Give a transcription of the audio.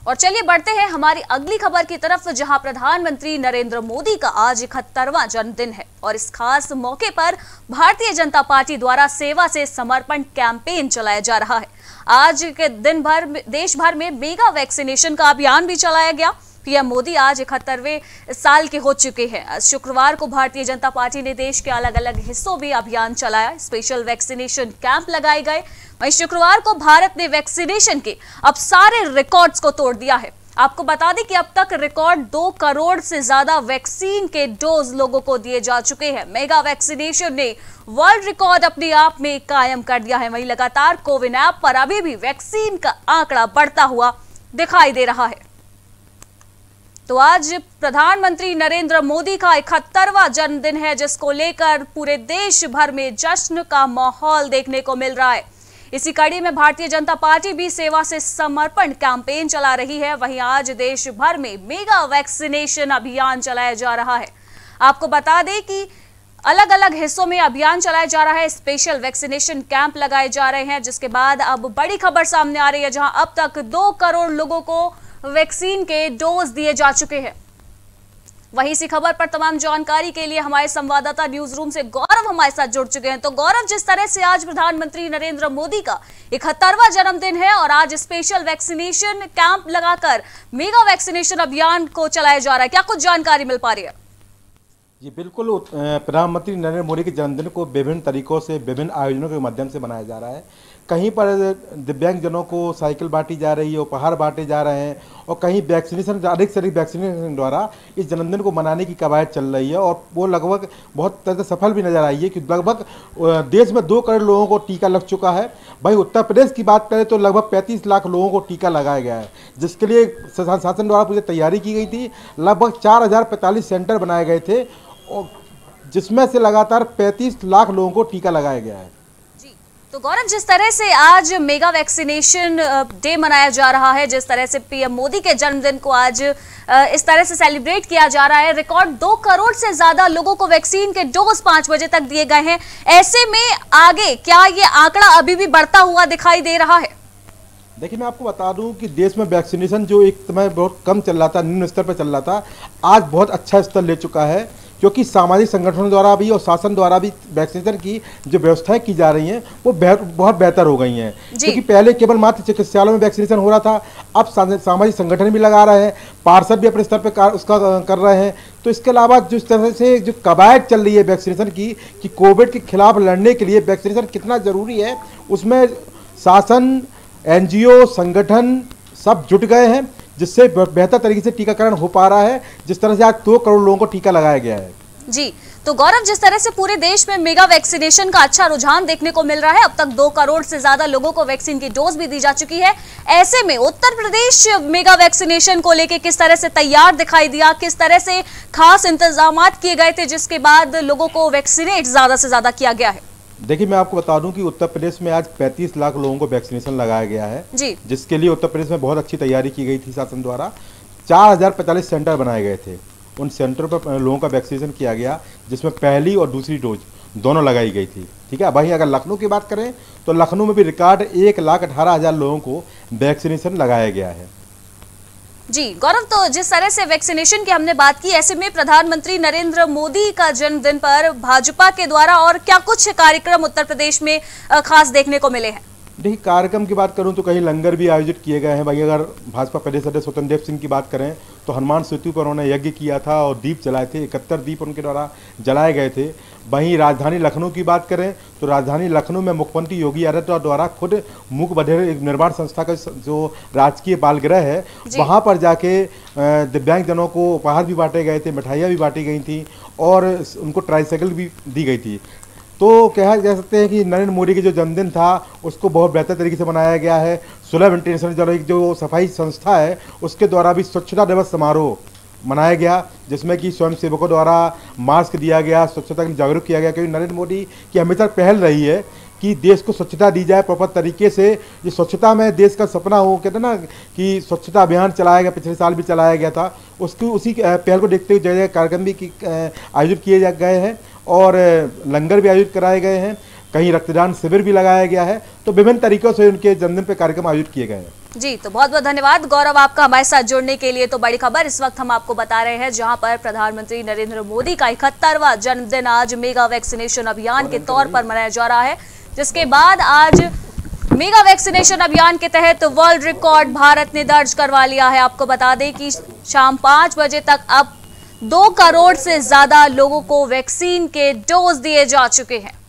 और चलिए बढ़ते हैं हमारी अगली खबर की तरफ, जहां प्रधानमंत्री नरेंद्र मोदी का आज 71वां जन्मदिन है और इस खास मौके पर भारतीय जनता पार्टी द्वारा सेवा से समर्पण कैंपेन चलाया जा रहा है। आज के दिन भर देश भर में मेगा वैक्सीनेशन का अभियान भी चलाया गया। पीएम मोदी आज 71वें साल के हो चुके हैं। शुक्रवार को भारतीय जनता पार्टी ने देश के अलग अलग हिस्सों में अभियान चलाया, स्पेशल वैक्सीनेशन कैंप लगाए गए। वहीं शुक्रवार को भारत ने वैक्सीनेशन के अब सारे रिकॉर्ड्स को तोड़ दिया है। आपको बता दें कि अब तक रिकॉर्ड 2 करोड़ से ज्यादा वैक्सीन के डोज लोगों को दिए जा चुके हैं। मेगा वैक्सीनेशन ने वर्ल्ड रिकॉर्ड अपने आप में कायम कर दिया है। वहीं लगातार कोविन ऐप पर अभी भी वैक्सीन का आंकड़ा बढ़ता हुआ दिखाई दे रहा है। तो आज प्रधानमंत्री नरेंद्र मोदी का 71वां जन्मदिन है, जिसको लेकर पूरे देश भर में जश्न का माहौल देखने को मिल रहा है। इसी कड़ी में भारतीय जनता पार्टी भी सेवा से समर्पण कैंपेन चला रही है। वहीं आज देश भर में मेगा वैक्सीनेशन अभियान चलाया जा रहा है। आपको बता दें कि अलग अलग हिस्सों में अभियान चलाया जा रहा है, स्पेशल वैक्सीनेशन कैंप लगाए जा रहे हैं, जिसके बाद अब बड़ी खबर सामने आ रही है, जहां अब तक 2 करोड़ लोगों को वैक्सीन के डोज दिए जा चुके हैं। वहीं इसी खबर पर तमाम जानकारी के लिए हमारे संवाददाता न्यूज रूम से गौरव हमारे साथ जुड़ चुके हैं। तो गौरव, जिस तरह से आज प्रधानमंत्री नरेंद्र मोदी का 71वां जन्मदिन है और आज स्पेशल वैक्सीनेशन कैंप लगाकर मेगा वैक्सीनेशन अभियान को चलाया जा रहा है, क्या कुछ जानकारी मिल पा रही है? जी बिल्कुल, प्रधानमंत्री नरेंद्र मोदी के जन्मदिन को विभिन्न तरीकों से, विभिन्न आयोजनों के माध्यम से मनाया जा रहा है। कहीं पर दिव्यांगजनों को साइकिल बांटी जा रही है, उपहार बांटे जा रहे हैं, और कहीं वैक्सीनेशन, अधिक से अधिक वैक्सीनेशन द्वारा इस जन्मदिन को मनाने की कवायद चल रही है और वो लगभग बहुत तरह से सफल भी नजर आई है कि लगभग देश में 2 करोड़ लोगों को टीका लग चुका है। भाई उत्तर प्रदेश की बात करें तो लगभग 35 लाख लोगों को टीका लगाया गया है, जिसके लिए शासन द्वारा पूरी तैयारी की गई थी। लगभग 4045 सेंटर बनाए गए थे और जिसमें से लगातार 35 लाख लोगों को टीका लगाया गया है। तो गौरव, जिस तरह से आज मेगा वैक्सीनेशन डे मनाया जा रहा है, जिस तरह से पीएम मोदी के जन्मदिन को आज इस तरह से सेलिब्रेट किया जा रहा है, रिकॉर्ड 2 करोड़ से ज्यादा लोगों को वैक्सीन के डोज 5 बजे तक दिए गए हैं। ऐसे में आगे क्या ये आंकड़ा अभी भी बढ़ता हुआ दिखाई दे रहा है? देखिए, मैं आपको बता दूं कि देश में वैक्सीनेशन जो एक समय बहुत कम चल रहा था, निम्न स्तर पर चल रहा था, आज बहुत अच्छा स्तर ले चुका है, क्योंकि सामाजिक संगठनों द्वारा भी और शासन द्वारा भी वैक्सीनेशन की जो व्यवस्थाएं की जा रही हैं वो बहुत बेहतर हो गई हैं। क्योंकि पहले केवल मात्र चिकित्सालयों में वैक्सीनेशन हो रहा था, अब सामाजिक संगठन भी लगा रहे हैं, पार्षद भी अपने स्तर पर उसका कर रहे हैं। तो इसके अलावा जिस तरह से जो कवायद चल रही है वैक्सीनेशन की कि कोविड के खिलाफ लड़ने के लिए वैक्सीनेशन कितना जरूरी है, उसमें शासन, NGO, संगठन सब जुट गए हैं, जिससे बेहतर तरीके से टीकाकरण हो पा रहा है। जिस तरह से आज 2 करोड़ लोगों को टीका लगाया गया है। जी, तो गौरव, जिस तरह से पूरे देश में मेगा वैक्सीनेशन का अच्छा रुझान देखने को मिल रहा है, अब तक 2 करोड़ से ज्यादा लोगों को वैक्सीन की डोज भी दी जा चुकी है। ऐसे में उत्तर प्रदेश मेगा वैक्सीनेशन को लेकर किस तरह से तैयार दिखाई दिया, किस तरह से खास इंतजाम किए गए थे, जिसके बाद लोगों को वैक्सीनेट ज्यादा से ज्यादा किया गया है? देखिए, मैं आपको बता दूं कि उत्तर प्रदेश में आज 35 लाख लोगों को वैक्सीनेशन लगाया गया है जी, जिसके लिए उत्तर प्रदेश में बहुत अच्छी तैयारी की गई थी। शासन द्वारा 4045 सेंटर बनाए गए थे, उन सेंटर पर लोगों का वैक्सीनेशन किया गया, जिसमें पहली और दूसरी डोज दोनों लगाई गई थी। ठीक है, वहीं अगर लखनऊ की बात करें तो लखनऊ में भी रिकॉर्ड 1,18,000 लोगों को वैक्सीनेशन लगाया गया है। जी गौरव, तो जिस तरह से वैक्सीनेशन की हमने बात की, ऐसे में प्रधानमंत्री नरेंद्र मोदी का जन्मदिन पर भाजपा के द्वारा और क्या कुछ कार्यक्रम उत्तर प्रदेश में खास देखने को मिले हैं? देखिए, कार्यक्रम की बात करूं तो कहीं लंगर भी आयोजित किए गए हैं। भाई अगर भाजपा प्रदेश अध्यक्ष स्वतंत्र देव सिंह की बात करें तो हनुमान सेतु पर उन्होंने यज्ञ किया था और दीप जलाए थे, 71 दीप उनके द्वारा जलाए गए थे। वहीं राजधानी लखनऊ की बात करें तो राजधानी लखनऊ में मुख्यमंत्री योगी आदित्यनाथ द्वारा खुद मूक बधिर निर्माण संस्था का जो राजकीय बालगृह है, वहाँ पर जाके दिव्यांगजनों को उपहार भी बांटे गए थे, मिठाइयाँ भी बांटी गई थी और उनको ट्राईसाइकिल भी दी गई थी। तो कहा जा सकते हैं कि नरेंद्र मोदी के जो जन्मदिन था उसको बहुत बेहतर तरीके से मनाया गया है। सुलभ इंटरनेशनल जो सफाई संस्था है उसके द्वारा भी स्वच्छता दिवस समारोह मनाया गया, जिसमें कि स्वयंसेवकों द्वारा मास्क दिया गया, स्वच्छता के लिए जागरूक किया गया। क्योंकि नरेंद्र मोदी की हमेशा पहल रही है कि देश को स्वच्छता दी जाए प्रॉपर तरीके से। ये स्वच्छता में देश का सपना हो, कहते हैं ना कि स्वच्छता अभियान चलाया गया, पिछले साल भी चलाया गया था, उसी पहल को देखते हुए जगह कार्यक्रम भी आयोजित किए गए हैं और लंगर भी आयोजित कराए गए हैं, कहीं रक्तदान शिविर भी लगाया गया है। तो विभिन्न तरीकों से उनके जन्मदिन पर कार्यक्रम आयोजित किए गए हैं। जी, तो बहुत बहुत धन्यवाद गौरव आपका हमारे साथ जुड़ने के लिए। तो बड़ी खबर इस वक्त हम आपको बता रहे हैं, जहां पर प्रधानमंत्री नरेंद्र मोदी का 71वां जन्मदिन आज मेगा वैक्सीनेशन अभियान के तौर पर मनाया जा रहा है, जिसके बाद आज मेगा वैक्सीनेशन अभियान के तहत वर्ल्ड रिकॉर्ड भारत ने दर्ज करवा लिया है। आपको बता दें कि शाम 5 बजे तक अब 2 करोड़ से ज्यादा लोगों को वैक्सीन के डोज दिए जा चुके हैं।